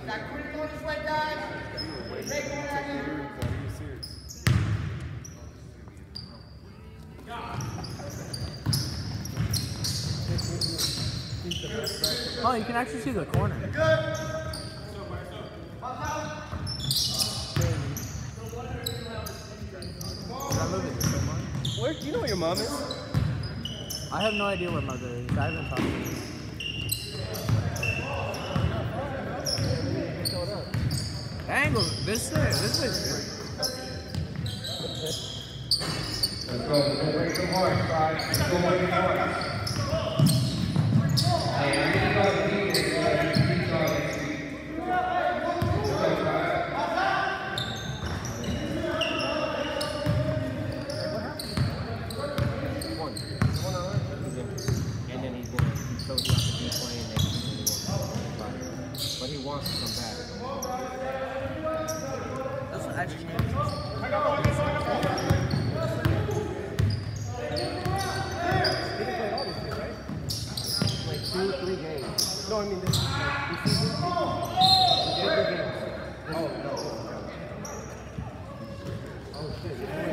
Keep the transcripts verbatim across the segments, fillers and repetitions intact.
Oh, you can actually see the corner. Where do you know where your mom is? I have no idea where mother is. I haven't talked to her. Angle, this way, this way. Let's go. Let's go wait some more. Let's go wait some more. Hey, I'm going to go to the defense. Let's go next week. Let's go, guys. And then he's going to he chose not to be playing next season anymore. But he wants to come back. That's what actually Like two, three games. No, I mean this, this season. Two, three games. Oh, no. Oh, shit.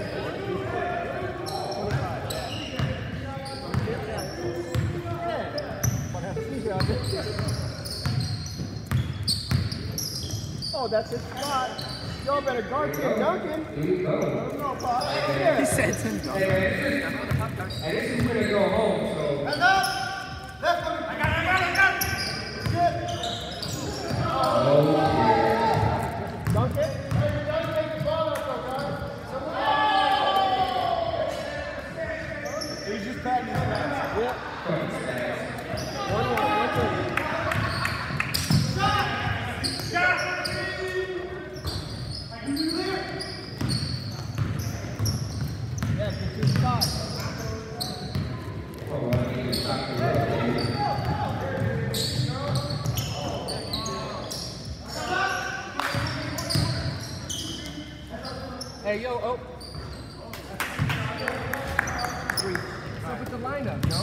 Oh, that's his spot. Y'all better guard Tim Duncan. No, Bob. He said Tim Duncan. Hey, this is going to go home, so. Hands up! Left one! I got it, I got it, I got it! Good! Oh, yeah. Duncan? Hey, you gotta take the ball up, though, guys. He's just patting his back. Yep. One, one, one, two. Hey, yo, oh. Three. What's up with the lineup, no?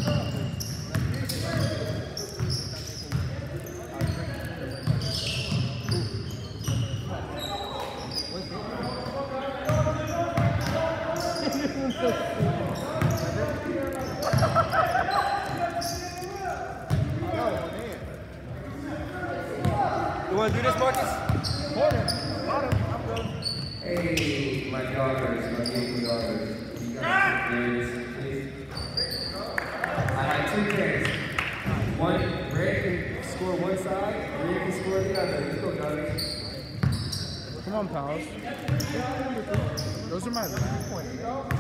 You want to do this, Marcus? Corner. Got him. I'm good. Hey, my daughters, my beautiful daughters. You guys, please, please. I had two kids. One, Red can score one side, Red can score the other. Let's go, daughters. Come on, pals. Those are my last points.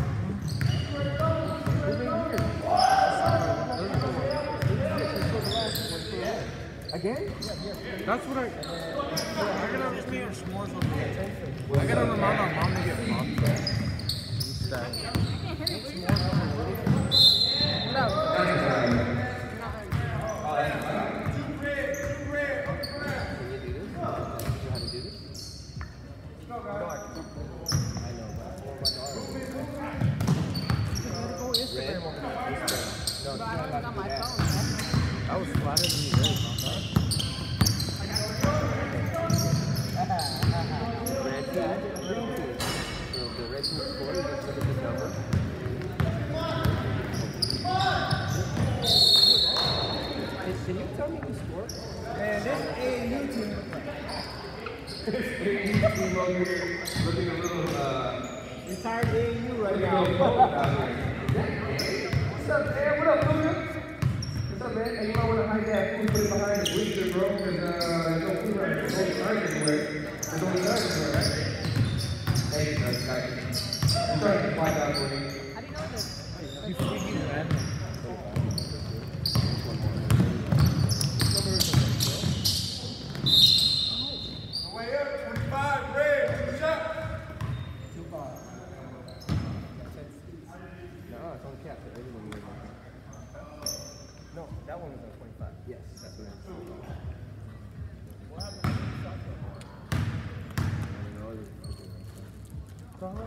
Again? That's what I. I gotta understand s'mores over here. I gotta remind my mom to get popcorn. Instead. I was flattered than you did, huh? Red team, green team. So the red team scored, you just look at the number. Hey, can you tell me who scored? Man, this A A U team. This A A U team over here looking a little, uh, Entire A A U right looking a now. little cold out here. What's up, man? What up, Luca? What's up, man? Hey, you might want to hide that food put it behind the bleacher, bro, because uh, there's no food right here. There's only signs everywhere. There's only signs everywhere, right? Hey, that's nice. I'm trying to find out for you. How do you know this? You freaking man. Way up, twenty-five, red, what's up? Two five. No, it's on cap. Everyone knows that. No, that one was on twenty-five. Yes, that's what it is. What happened to the shot? I don't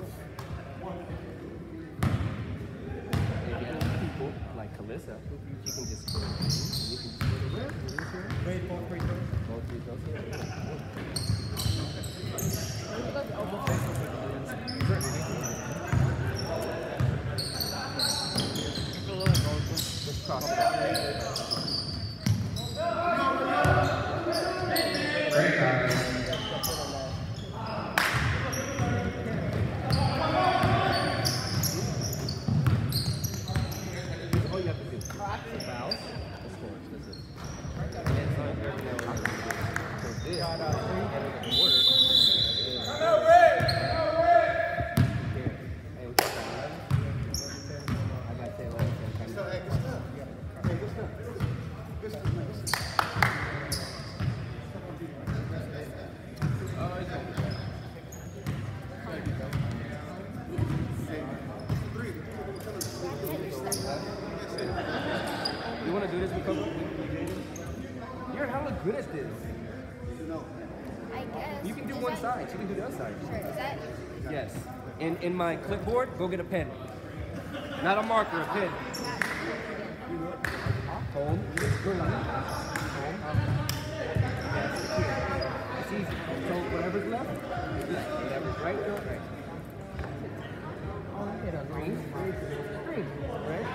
know. People like Kalissa, who you can just go in. You can just go to red. Wait, both free throws. Both free throws. Just cross it out. Great guys. All you have to do is practice fouls. Of course, this is. And it's not very narrow. So this, Got uh, three. and order is here. Hey, what's up, man? I might say eleven, so I'm kind of. Hey, good stuff. Good stuff, man. Oh, it's okay. You want to do this because you're hella good at this. I guess. You can do Is one that- side. You can do the other side. Sure. Is that? Yes. In in my clipboard, go get a pen. Not a marker, a pen. Home. Home. It's easy. So whatever's left, is left. Whatever's right, go right. Green. Green. Right?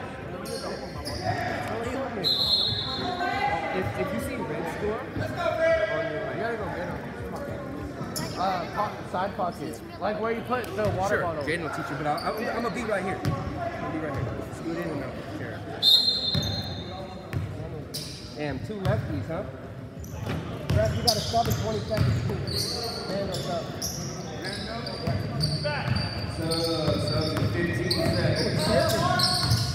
If, if you see red score, on your right. You gotta go get him. Uh, po- side pocket. Like where you put the water Sure, bottle. Jaden will teach you, but I'll, I'm, I'm gonna be right here. I'll be right here. Scoot in and out. Sure. Damn, two lefties, huh? Ref, you gotta stop in twenty seconds. Man, what's up? So, so fifteen seconds.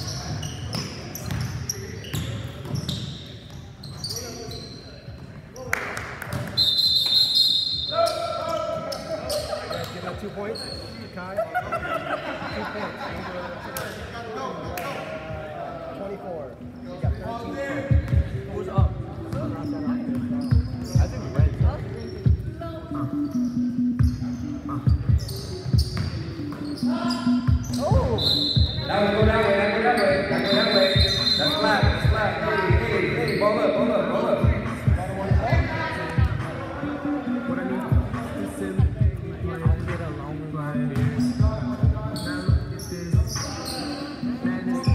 Give that two points. Kai. Two points. twenty-four. You got thirteen. Who's up? I think red. Oh! Now go that way, now go that way, now go that way. That's flat, that's flat. Hey, hey, hey, ball up, ball up, ball up. What I need is to I'll get a long ride. Now look at this. Madness.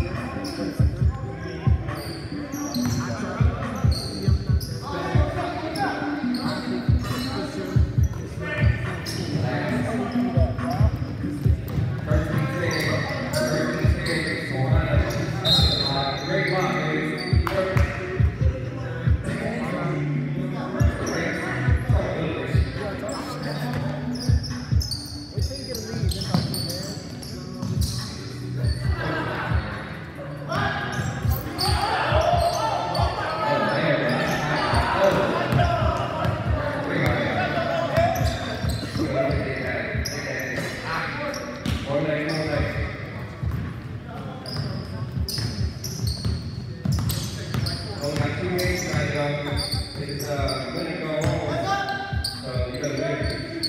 Great block, baby. One leg, one leg. Oh, my teammates, I, um, it's, uh, gonna go home. So you gotta win.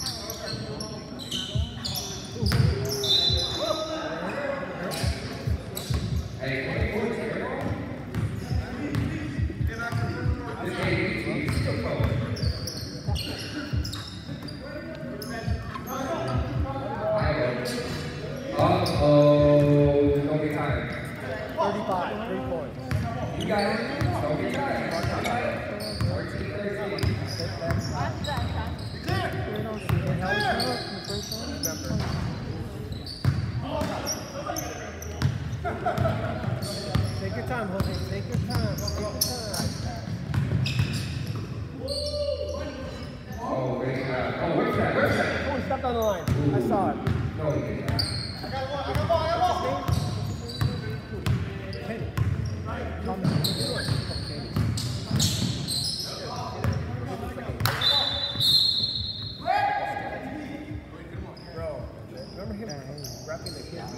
Hey, twenty-four, this game is still close. Uh-oh, don't get tired. thirty-five. Three points. You got it. Don't get tired. fourteen, thirteen. Take your time, Jose. Take your time. Take your time. Oh, great job. Oh, where's that? Where's that? Oh, he stepped on the line. I saw it. No, he did not. Bro, remember him rapping the kids?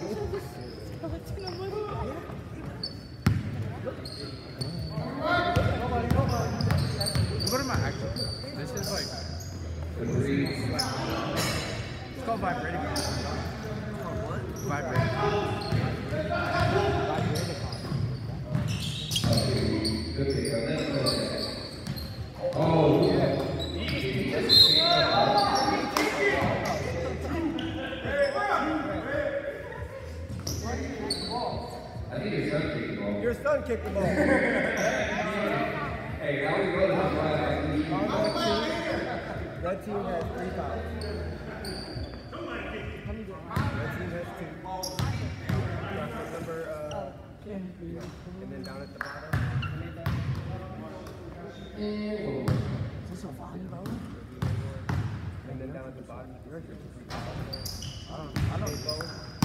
What am I actually? This is like, Agreed. it's called vibrating. It's called what? Vibrating. Good pick up. Let's go. Oh, yeah. I think your son kicked the ball. Your son kicked the ball. Hey, now we go to the Red team has three fouls. Red team has two. Number, uh, and then down at the bottom. Is this a volleyball? And then down at the bottom. You're here. I don't, I don't know.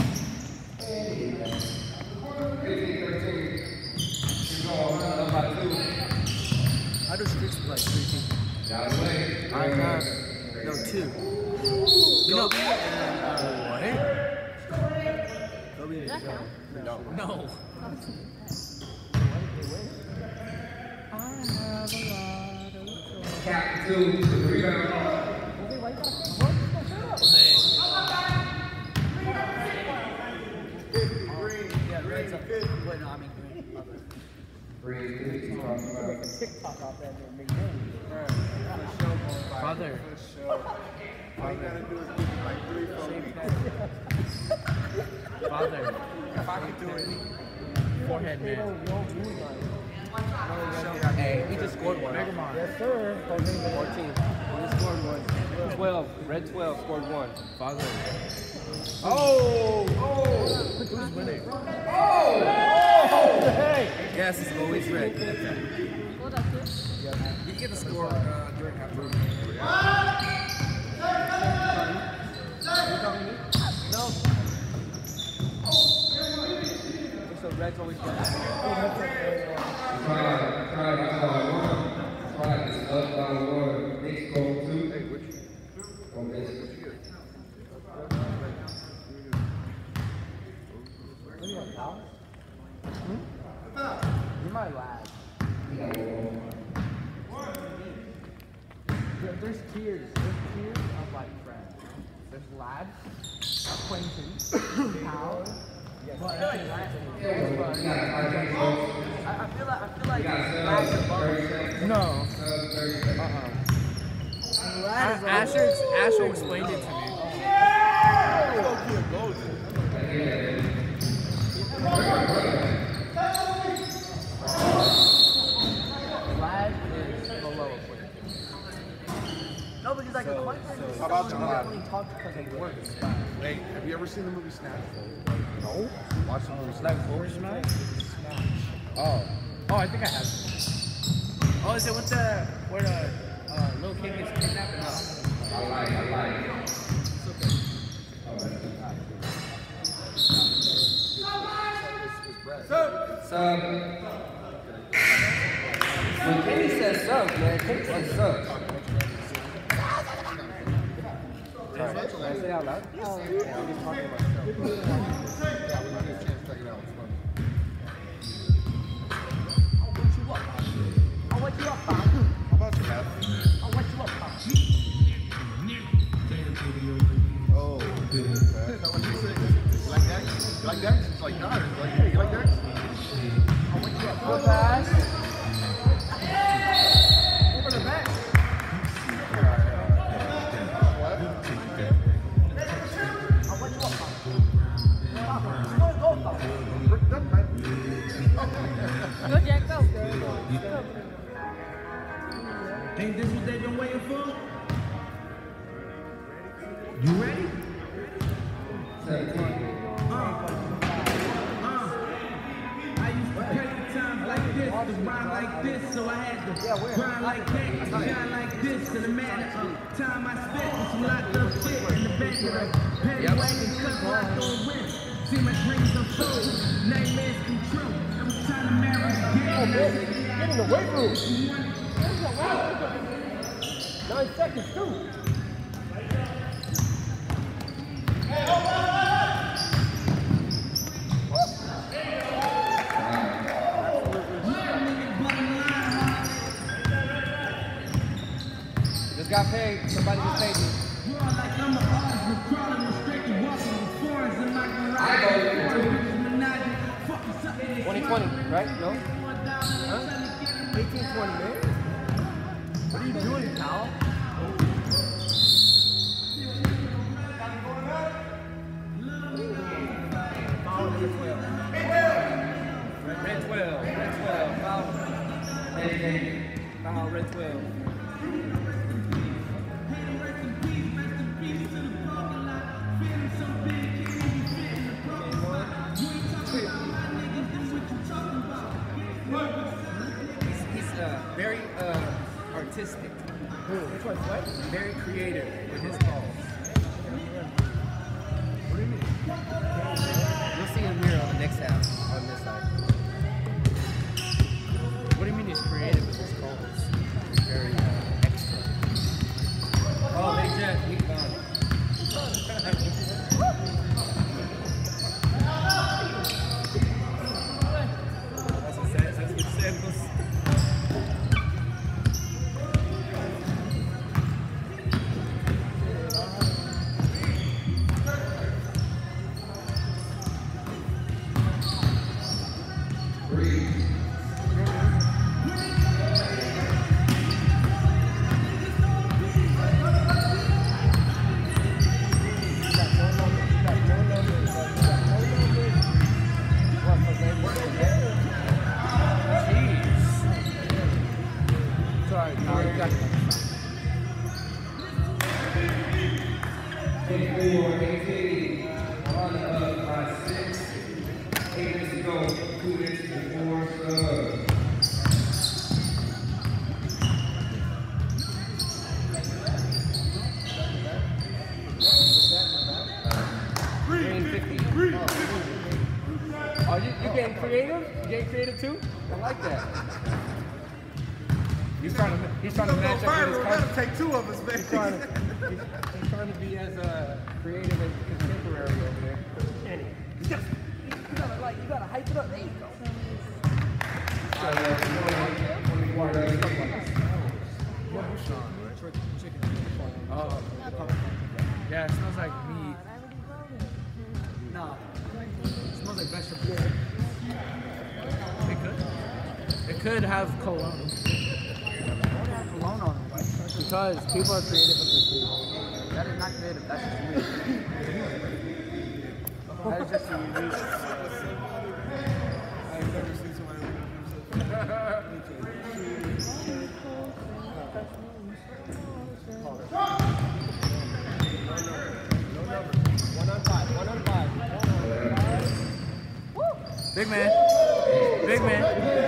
fifteen thirteen. She's going to run up by two. How do streets look like three people? Down the way. I have, no, two. No, and then, uh, Kobe and Joe. no. No. I have a lot of Captain two to the rebound. Yeah, red's up. Wait, no, I mean green. Green, green, green. TikTok off that there, big game. Father. All you gotta do is give me like three, four weeks. Father. If I could do it. Forehead man. Hey, we just scored one. Mega Man. Yes, sir. fourteen. We just scored one. twelve. Red twelve scored one. Father. Oh! Oh! Who's winning? Oh! Hey! Yes, it's always red. You get the score uh, during halftime. No. So Red's always got that. Try, try, that's all I want. Try, it's up by one. Next goal two. Hey, which? On this. You might lag. There's tiers. There's tiers of like friends. There's lads, acquaintance, pals. But I feel like I feel like lads above. No. Uh-uh. Asher Asher explained it to me. Lad is the lowest one. No, because like acquaintance. How about someone Lad? who only talks because they work. Hey, have you ever seen the movie Snatch? No. Watch the movie Like Snatch. Forrest Smash? Oh. Oh, I think I have. Oh, is it with the where the uh, little kid gets kidnapped? No. I like, I like. Sub. When Kenny says sub, man, Kenny says sub. Can I say it out loud? Oh, yeah, I'm just talking about sub. I'll wake you up, Bob. How about you, Matt? I'll wake you up, Bob. Oh. Is that what you say? You like that? You like that? It's like, God, it's like, hey, you like that? I'll wake you up. Good pass. Over the back. I'll wake you up, Bob. Bob, go, go, Bob. Go, Jack, go. Ain't this what they've been waiting for? You ready? seventeen. Uh, uh. I used to pray for times like this, to rhyme like this, so I had to grind like that, shine like this. In the matter of time I spent with some locked up shit in the back of the paddy wagon, cut locked on whip. See my dreams unfold, nightmares come true. It was time to marry again. Get in the weight room. Nine seconds, too. Just got paid. Somebody just paid me. twenty twenty, right? No? Huh? twenty, man. What are you doing, pal? Foul number twelve. Red twelve. Red twelve. Foul. Foul. Red twelve. He's, he's uh, very uh, artistic. Who? Which one's what? Very creative with his calls. What do you mean? You'll see him here on the next half on this side. What do you mean he's creative with his calls? Very uh, extra. Oh, hey Jeff, he's gone. That's what says. That's what says. Too? I like that. He's trying to he's trying to match up with his cousin. Take two of us, baby. He's trying to, he's, he's trying to be as uh, creative as contemporary over there. And you gotta, you gotta like you gotta hype it up. There you go. Oh, yeah, it smells like meat. No, it smells like vegetables. It could. It could have cologne. Cologne on it. Because people are creative with their food. That is not creative. That's just weird. That is just a unique. I've never seen somebody One on five. One on five. Big man. Big man.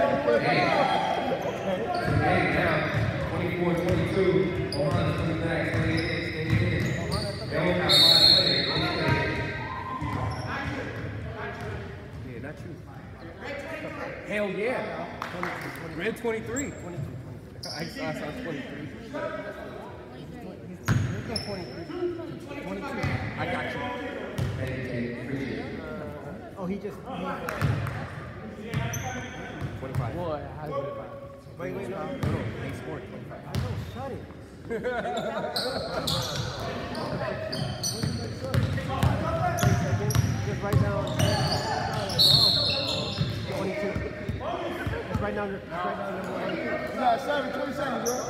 twenty-four twenty-two. Ohana's coming back. twenty-eight twenty-eight. They don't have five players. Yeah, not you. Hell yeah. Red twenty-three. twenty-two. I saw, I saw twenty-three. He's no twenty-three. twenty-two. I got you. Oh, he just. twenty-five. Boy, how did it Wait, wait, no. No, no, they scored twenty-five. I know, shut it. Just write down twenty-two. Just write down, just write down number twenty-two. You got seven, twenty seconds, bro.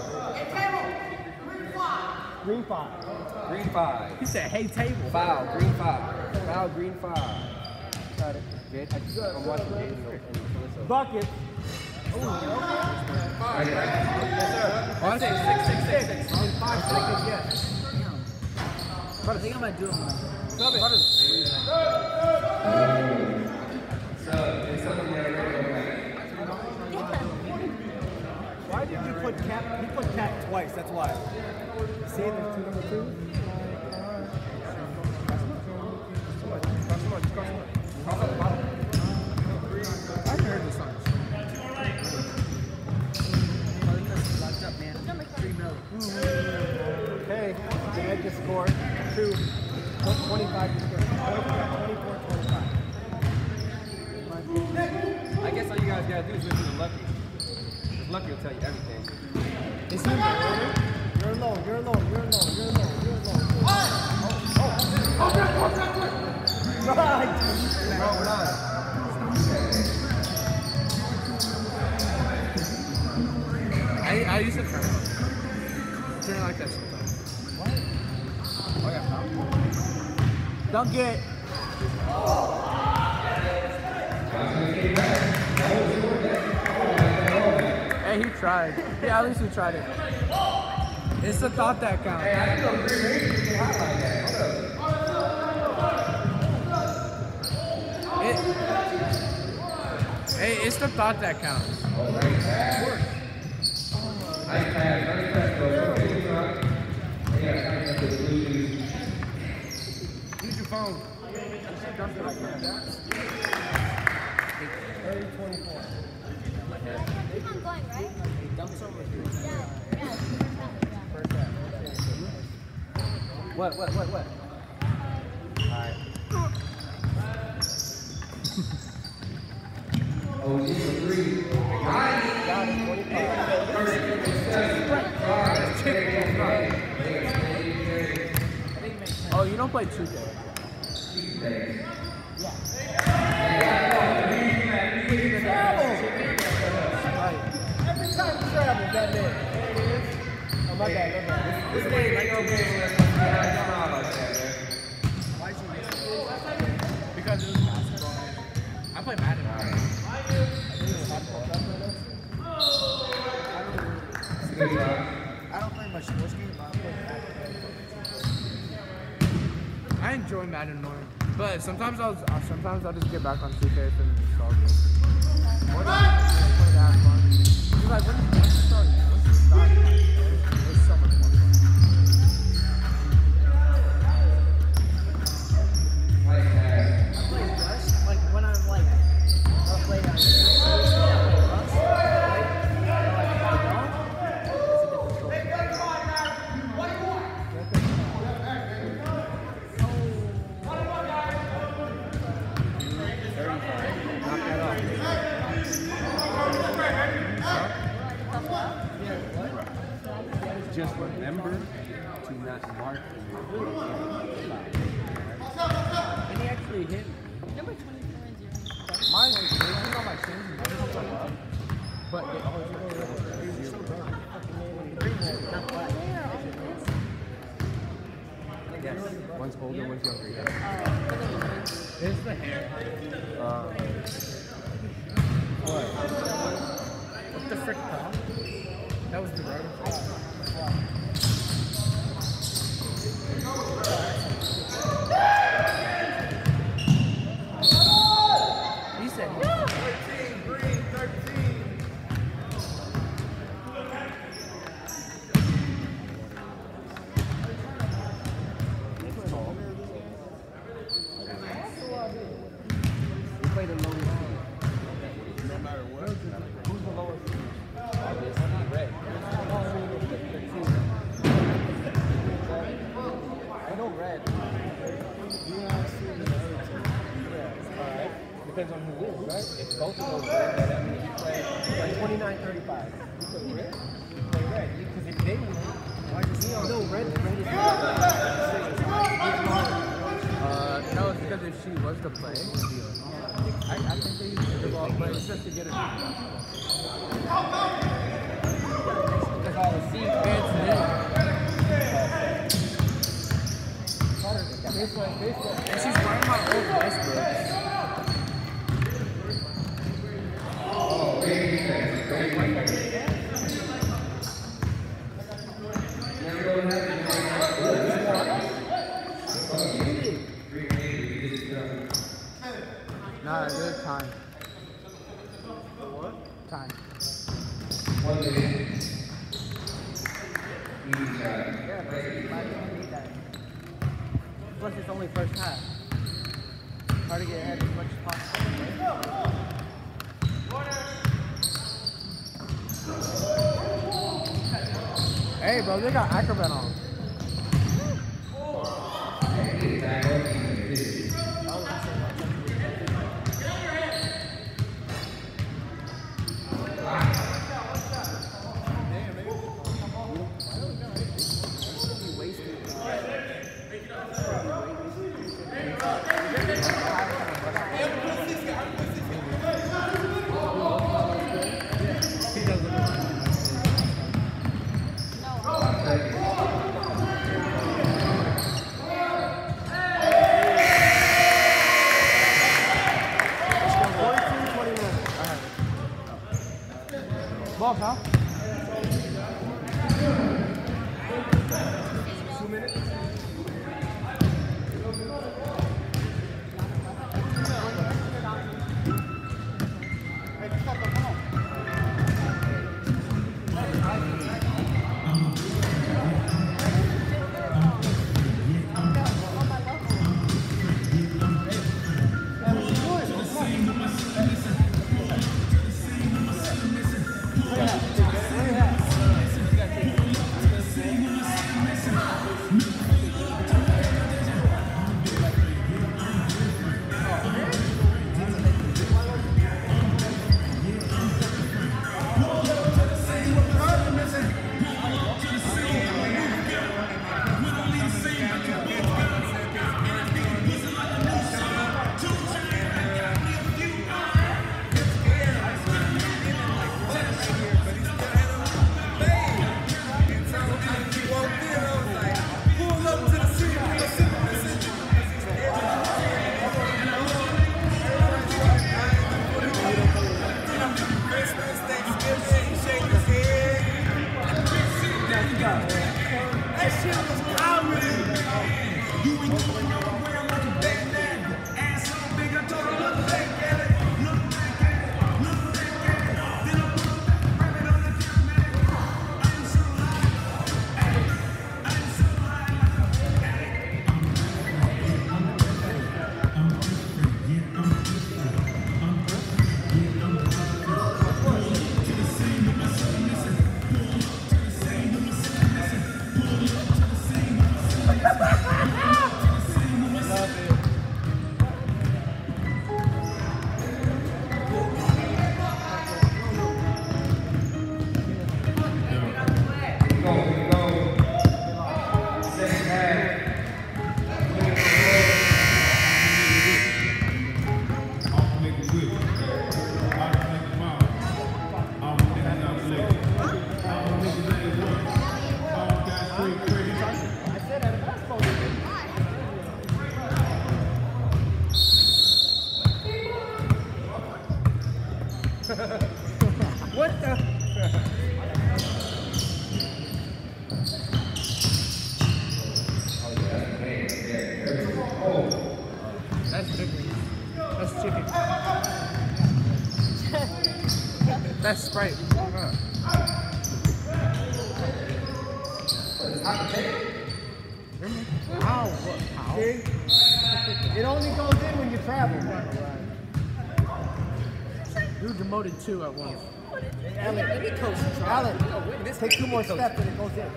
Green five. Green five. He said, hey, table. Foul, green five. Foul, green five. Got it. Good. I'm watching Jaden and Melissa. Bucket. Oh, I say six, six, six, six. In five seconds, yes. I think I might do it. Sub it. Why did you put Cap? You put Cap twice, that's why. See, there's two number two. I haven't heard this song. Okay, the Ed just scored two, twenty-five to score. twenty-four twenty-five. I guess all you guys gotta do is listen to Lucky. Because Lucky will tell you everything. Is he in the order? You're low, you're low, you're low, you're low, you're low. Oh! Oh! Oh! Right! No, we're not. I used to turn it. Turn it like that sometimes. What? Oh yeah. Dunk it. Hey, he tried. Yeah, at least he tried it. It's the thought that counts. It, hey, it's the thought that counts. Nice pass, nice pass, bro. Use your phone. thirty twenty-four. Keep on going, right? Yeah, yeah. What, what, what, what? Alright. Oh, he's a three. Got it, twenty-five. Oh, you don't play two K. Every time you travel, that man. Oh, my bad, my bad. This way, like, okay. Because it was basketball. I play Madden. I don't play much sports games, but I play Madden. I enjoy Madden more, but sometimes I'll uh, sometimes I'll just get back on two K if it's nostalgia. Or just play that fun. It's like when once you start, once you start, it's so much more fun. I play Rust, like when I'm like, I'll play on Rust, right? Like, if I don't, it's a different story. Just remember to not mark And he actually hit me. Number twenty-four and zero. Mine is crazy on my team, but they always go Yes. One's older, one's younger. Yes. It's the hair. Uh, What? What the frick, Tom? That was the right. He said, thirteen, green, thirteen. We played the lowest seed. No matter what. Who's the lowest seed? Obviously, red. I know red. You have seen the other team. Yeah. Alright. Depends on who wins, right? If both of those red, that means you play like twenty-nine thirty-five. You play red? You play red. Because if they win, why does he on? No, red, red is uh, no, it's because if she was to play, I, I think they use the ball, but it's just to get her. That's all the seed. It's it. Baseball, baseball. And she's wearing my old Westbrooks. Nah, good time. What? Time. One minute. Easy shot. Yeah, but you might need that. Plus, it's only first half. Hard to get ahead as much as possible. Hey, bro, they got Acrobat on. Ball, pal. Two minutes. What the? That's chicken. That's chicken. That's Sprite. Ow, what? Ow. See? It only goes in when you travel. You were demoted two at once. Alan, Alan, take two more steps and it goes in.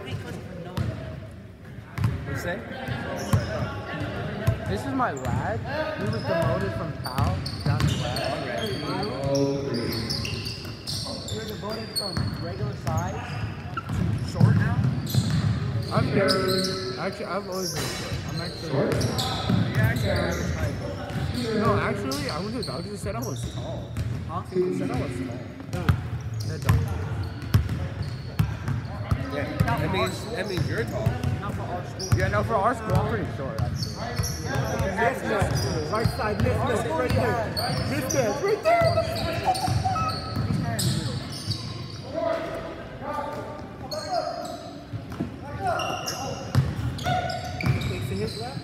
What you say? This is my lad. He was demoted from PAL down to lad. You're devoted from regular size to Short now? I'm very, actually, I've always been short. I'm actually short. Yeah, actually, no, actually, I went to the doctor and said I was tall. Huh? They said I was tall. That doctor. Yeah, that means, that means you're tall. Yeah, no, for our school, I'm pretty short, actually. This man, right side, this man, right there. This man, right there. Facing his left.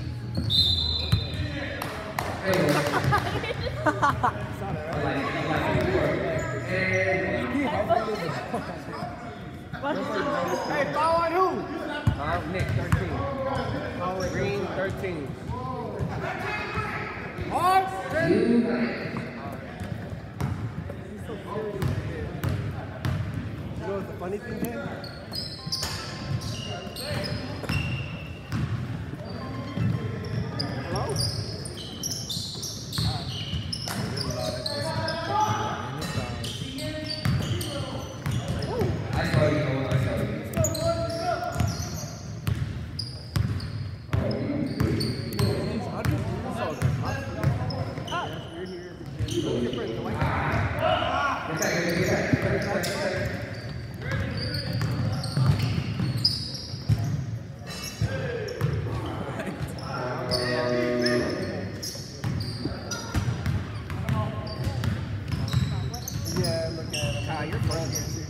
Hey, foul on who? Uh, Nick, thirteen. Green, thirteen. Hard. You know what's the funny thing, Jay? Hello? I saw you, Noah. I saw you. Yeah, look at him. Ah, you're funny.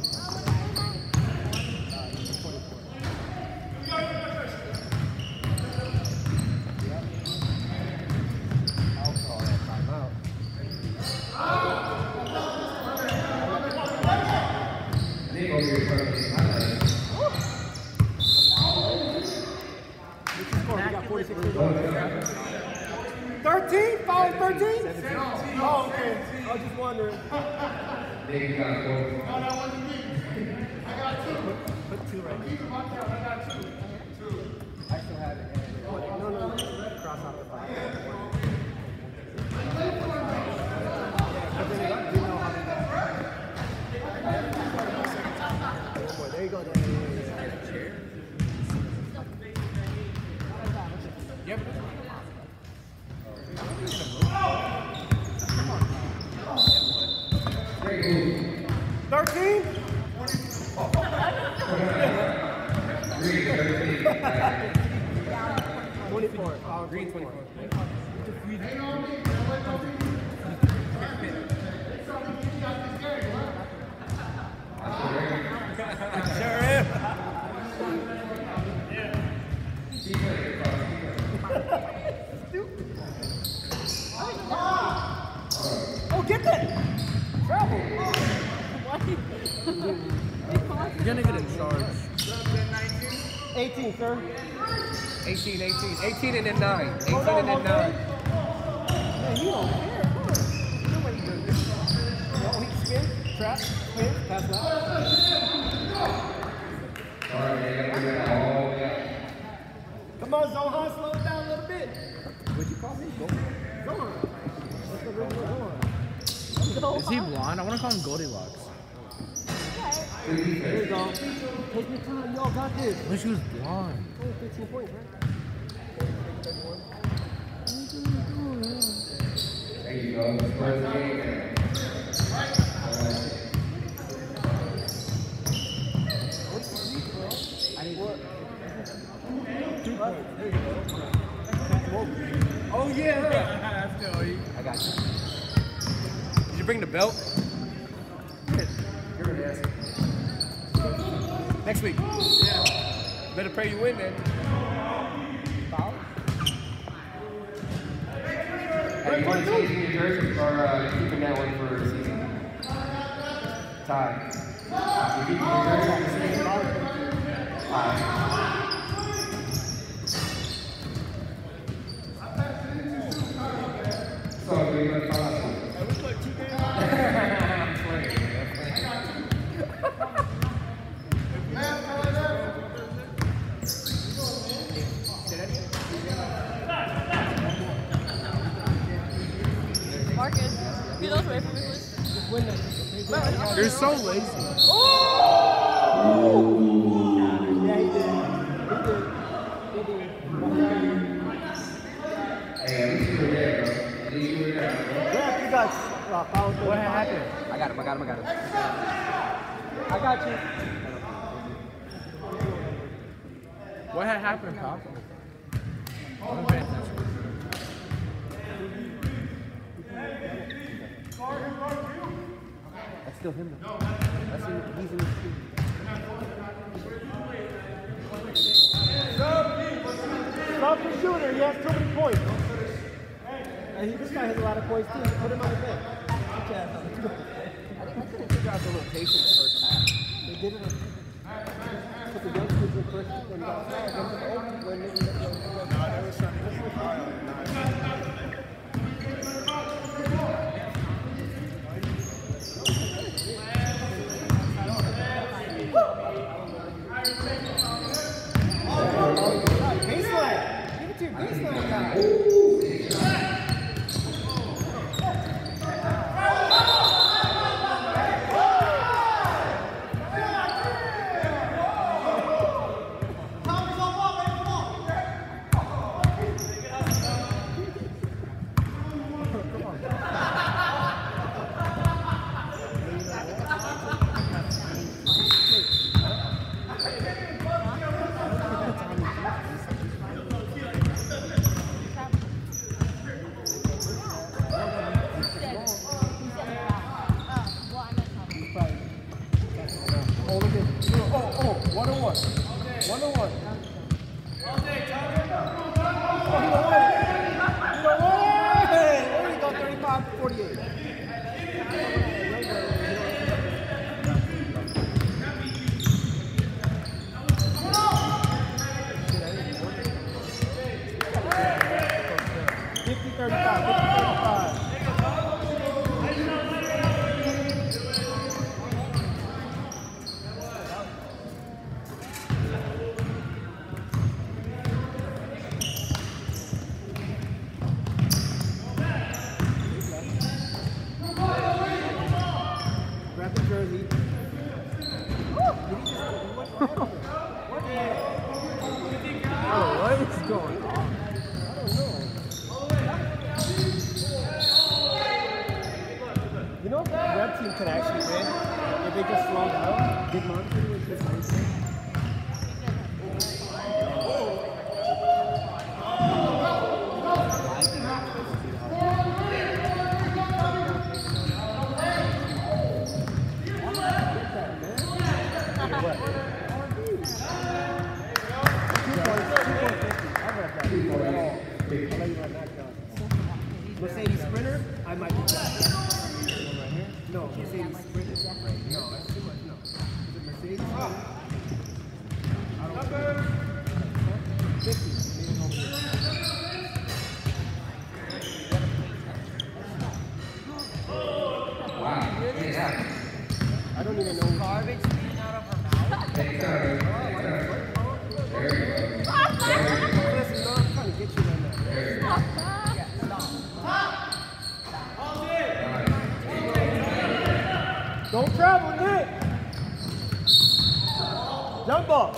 go to your first highlight. thirteen? Foul thirteen? Oh, okay. I was just wondering. Nigga got four. No, that wasn't me. I got two. Put two right here. I got two. Two. I still have it. No, no, no. Cross out the five. There you go. Yep. thirteen? twenty-four. Oh, green twenty-four. Sure is. Oh, get that! Travel! You're gonna get in charge. eighteen, sir. eighteen, eighteen. eighteen and then nine. eighteen and then nine. Man, you don't care. Come on. You know what he does. Oh, he spin, trap, spin, pass left. Come on, Zohan, slow it down a little bit. What'd you call me? Zohan. What's the real Zohan? Is he blind? I want to call him Goldilocks. There you go. Take your time, y'all got this. I wish he was blind. Only fifteen points, right? There you go. First game. Oh yeah! I got you. Did you bring the belt? You're gonna ask. Next week. Yeah. Better pray you win then. Foul? Are you want to change your jersey or uh, keeping that one for the season? Tie. You keeping your jersey? Tie. So, do you want to follow up? Marcus, get those away from me, please. You're so lazy. Yeah, he did. He did. He did. Hey, at least you were there, bro. At least you were there, bro. Yeah, you got uh, foul. What happened? I got him, I got him, I got him. I got you. What had happened, Pop? I'm paying attention. That's still him though. That's him. He's in the street. Stop the shooter. He has too many points. And he, this guy has a lot of points too. Put him on the bench. I couldn't figure out the rotation the first half. They did it. Put the youngsters in first and got fouled. Then put the old people in. No, they were trying to get fouled. Baseline! Give it to your baseline guy! Oh, what is going on? You know, the red team could actually win if they just slow down. Big Monster was just racing. Mercedes Sprinter, I might be done. No, Mercedes Sprinter. No, that's too much. No. Is it Mercedes? Oh. Number fifty. Wow. Yeah. I don't even know. Garbage coming out of her mouth. Take time. Take time. There you go. Listen, no, I'm trying to get you on that. There you go. Don't travel, Nick! Jump ball!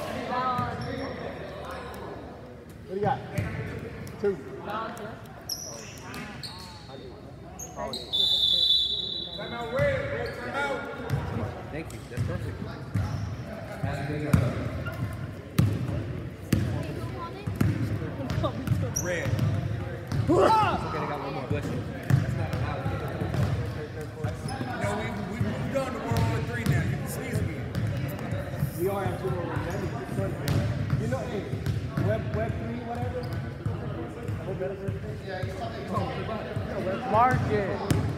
What do you got? Two. Time out, wait, wait, time out. Thank you, that's perfect. Red. Okay, they got one more bless you. You know, we, we moved on to World War Three now. You can see us again. We are at two more remembers. You know, hey, web, web three, whatever? Yeah, he's talking about Market.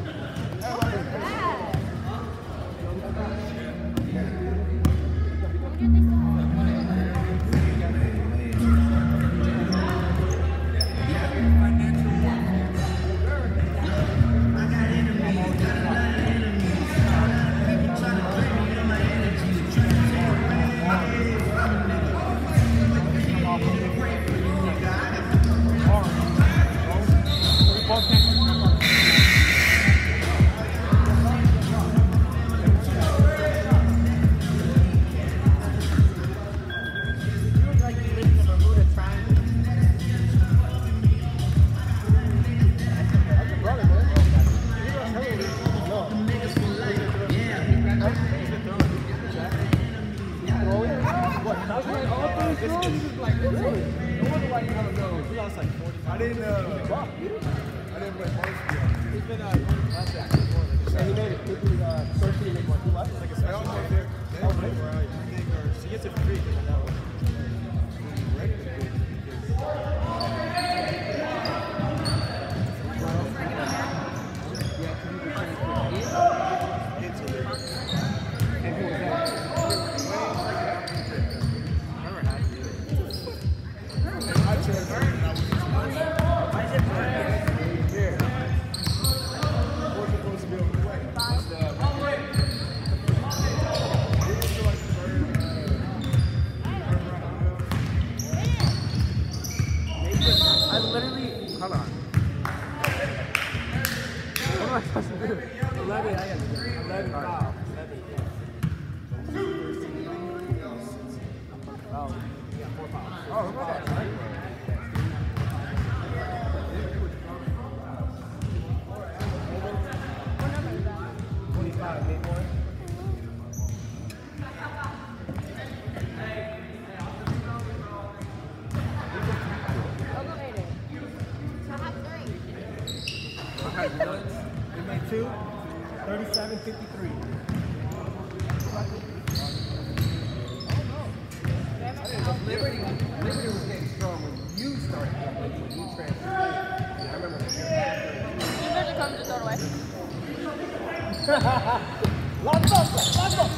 I didn't, uh, I didn't play varsity. He's been, uh, last year. Yeah, he made it. He uh, first year, he won two left. Like I said, I almost did. They don't play where I think, or she gets it for free because that was regular. I literally, hold on. What am I supposed to do? eleven, I got eleven, wow. Oh, Yeah, four fouls. oh, look at that. twenty-five, made one. We made two. thirty-seven fifty-three. Liberty, Liberty was getting strong when you started playing, when you transferred. I remember that. You better come to throw away. Lock up, lock up.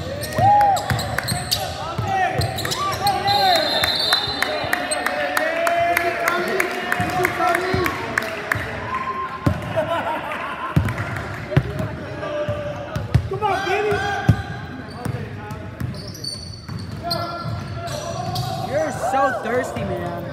Come on, Kenny. You're so thirsty, man.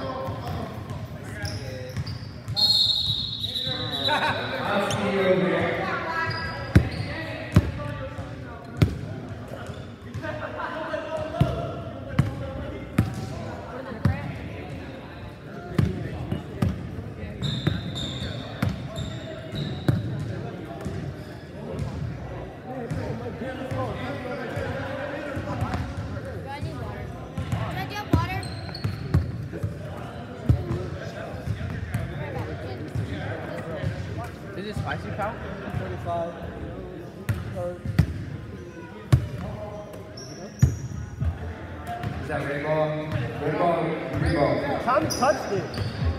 that red ball? Red ball, red ball. Tommy touched it.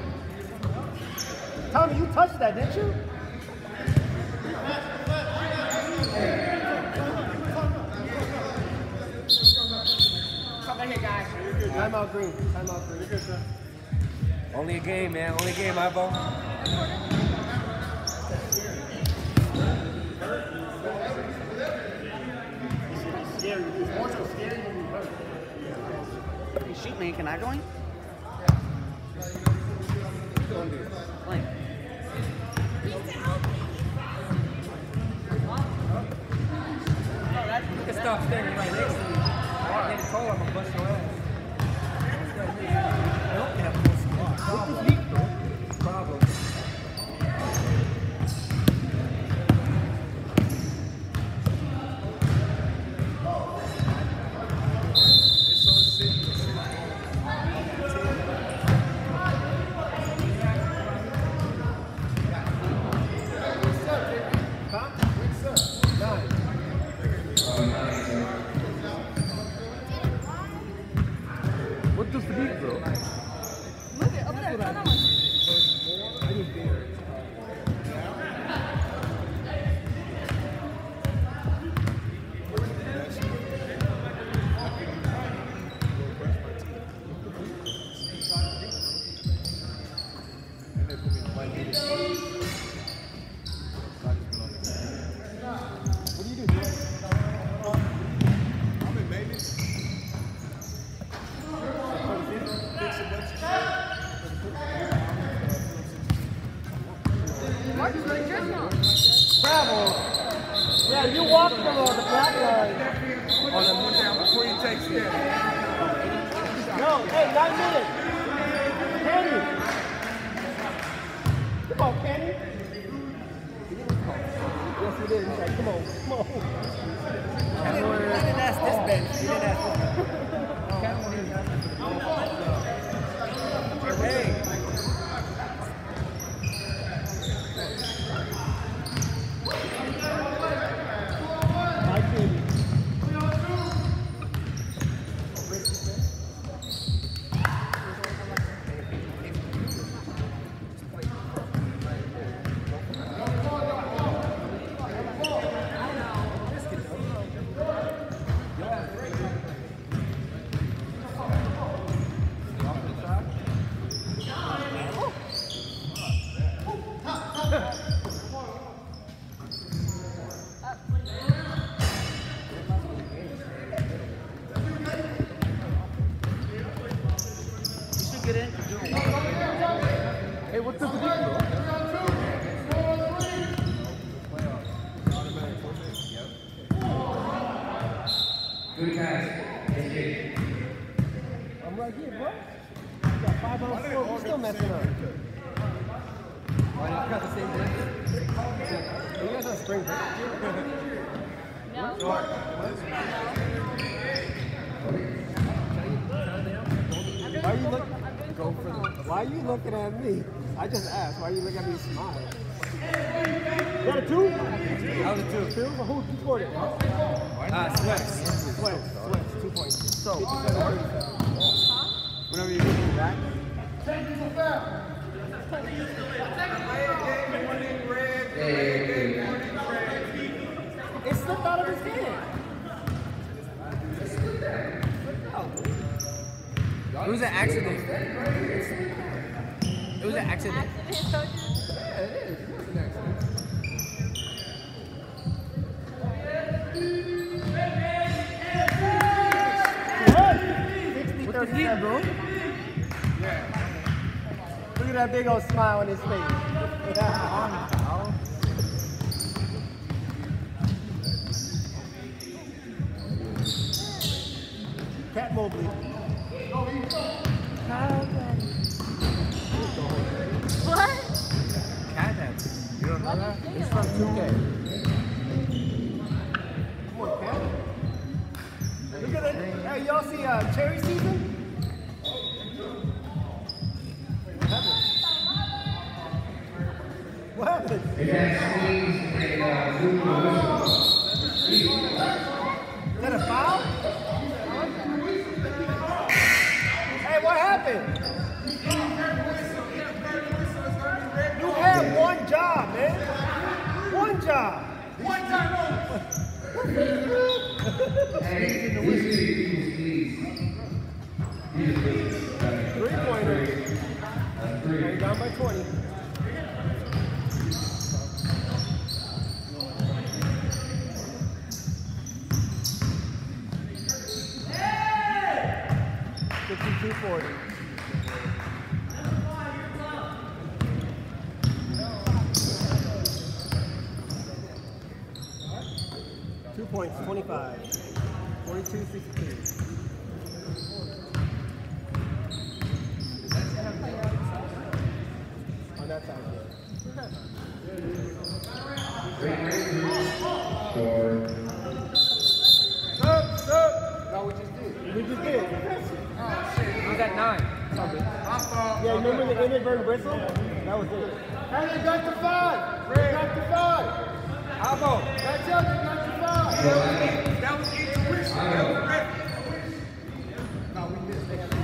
Tommy, you touched that, didn't you? Come back here, guys. Time out green. Time out green. Only a game, man. Only a game, Ivo. Shoot me, can I join? Like. You can stop standing right next to me. I get a call, I'm gonna bust your ass. I don't have no problem. Problem. What does the beat, bro? Move it over there. Turn that one. What do you do, dude? I'm in maintenance. Marcus, what is yours now? Travel. Yeah, you walk from uh, the black line. On the one down before you take step. No, hey, nine minutes. Kenny. Come on, Kenny. Yes, he did. He's like, come on, come on. I didn't, I didn't ask this bench. You didn't ask this bench. Hey. My baby. Hey, what's the beat, bro? Good pass. Yes, yes. I'm right here, bro. You got five on four. We're still messing up. Why you got the same thing? You guys on spring break? No. Why are you looking? Go for the. Why are you looking at me? I just asked. Why are you looking at me and smile? You got a two? That was a two. Two? Well, who who scored it? Ah, Sweats. Sweat. Sweat. Two points. So, whenever you're getting back. It slipped out of his hand. It was an accident. It was an accident. Yeah, it is. It was an accident. sixty thirty-seven, bro. Look at that big old smile on his face. Cat Mobley. What? Cat Head. You don't know that? It's from two K. Come on, Cat. Look at it. Hey, y'all see uh, cherry season? What happened? If that swings and uh, move the whistle. Is that a foul? happened? You had one job, man. One job. One time. Three pointers. Going down by twenty. fifty-two forty. Two points, twenty-five. forty-two sixty-two. On that side. Four. Stop, stop. No, we just did. We just did. Oh, shit. He's at nine. Yeah, remember the inadvertent whistle? That was it. Hey, they got to five. They got to five. Albo. That's up. They got to five. That was intuition. That was correct. No, we missed. They had to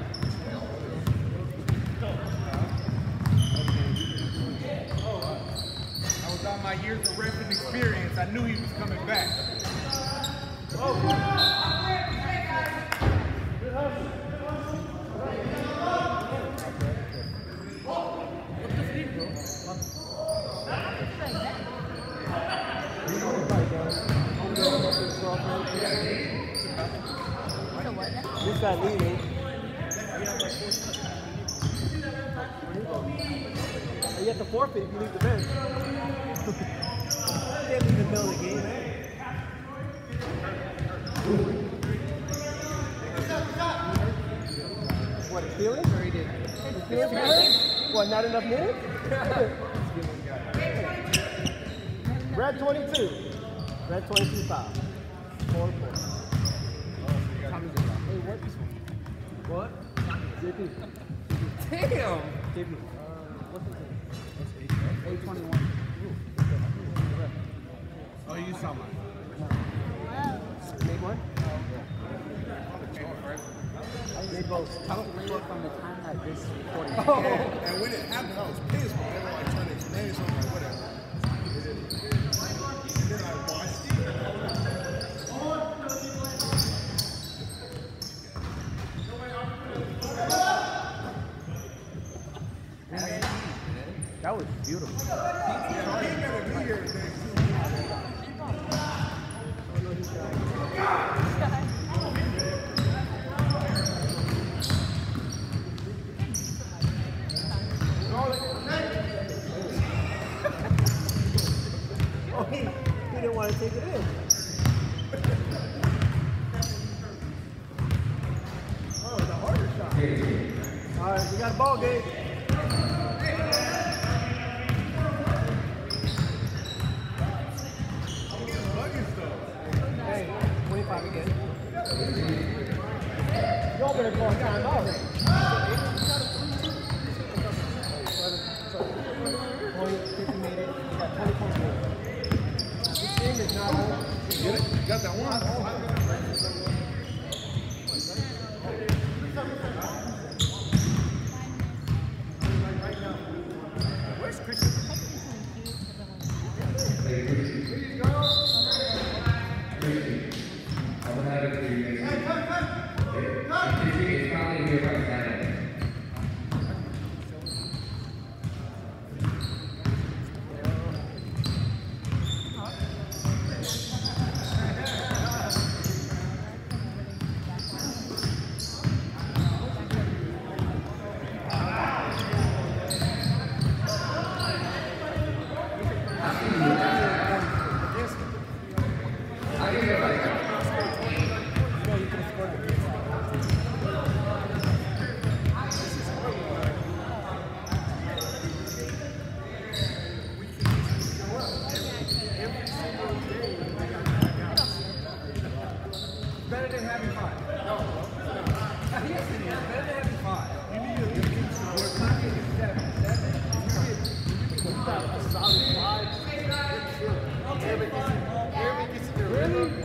I was on my years of reffing experience. I knew he was coming back. Oh, good hustle. This guy leading. You have to forfeit if you leave the bench. You can't leave the middle of the game, man. What, a feeling? Or he did? A feeling for her? What, not enough minutes? Red twenty-two. Red twenty-two foul. Four points. Hey, what? What? J P. Damn. J P. Uh, what's his name? eight twenty-one. Oh, you saw mine. Name one? They both. Tell them from the time that this recording. Oh, and when it happened, I was pissed, but they were like trying to explain something, like whatever. And then I watched it. That was beautiful. He gotta be here today. Oh, he, he didn't want to take it in. Oh, it's a harder shot. All right, we got a ball game. Hey, twenty-five again. Y'all better call time out. fifty made it. We got twenty point four. This game is not over. Get it? You got that one? Where's Christian? Please go. I'm gonna have it for you next week. It's probably here by Saturday.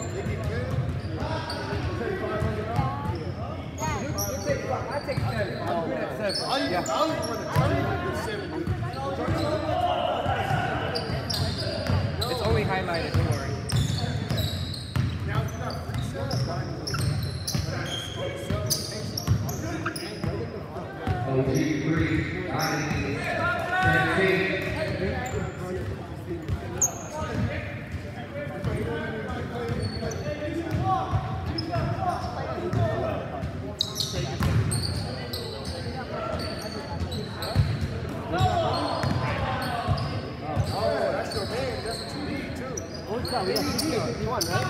I take seven. seven. I don't even run the tournament with seven. It's only highlighted, don't worry. Now it's not free sets. O G three, nine, seventeen. We got fifty-one, right?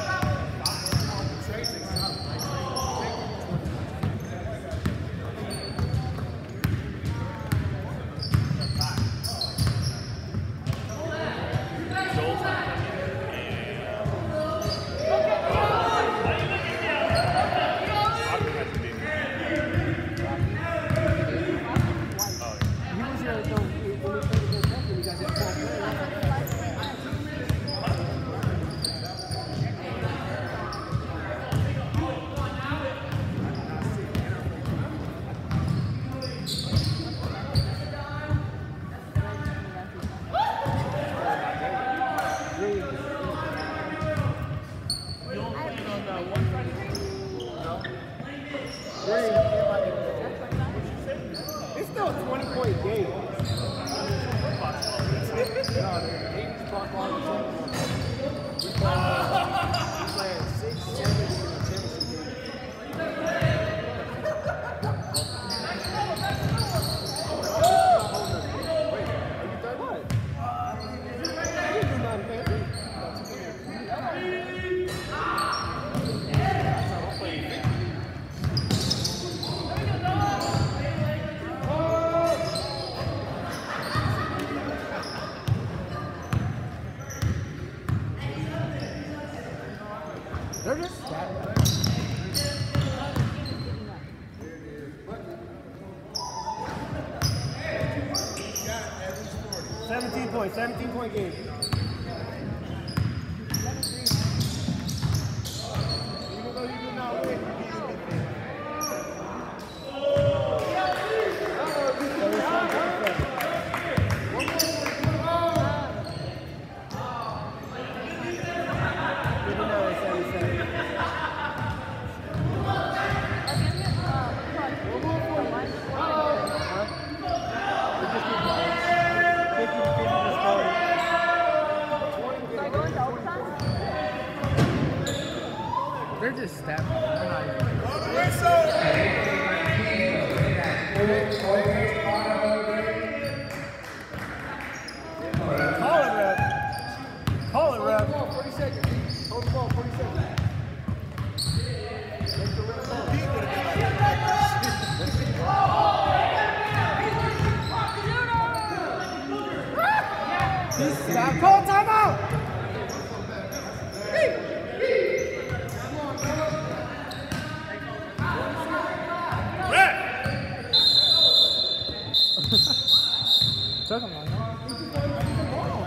It's still a twenty point game. They're just stabbing. seventeen points, seventeen point game. Even though you did not win, you beat him. They're just stabbing. They're not even. Call it, ref. Call it, ref. forty seconds. Hold the ball, forty seconds. Make the ref ball. He would have been like Stop. Call timeout. Took him long.